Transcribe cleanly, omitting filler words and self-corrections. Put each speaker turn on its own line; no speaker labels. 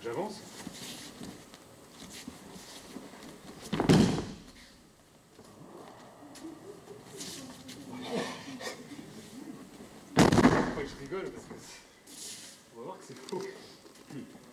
J'avance. Je rigole parce que on va voir que c'est faux.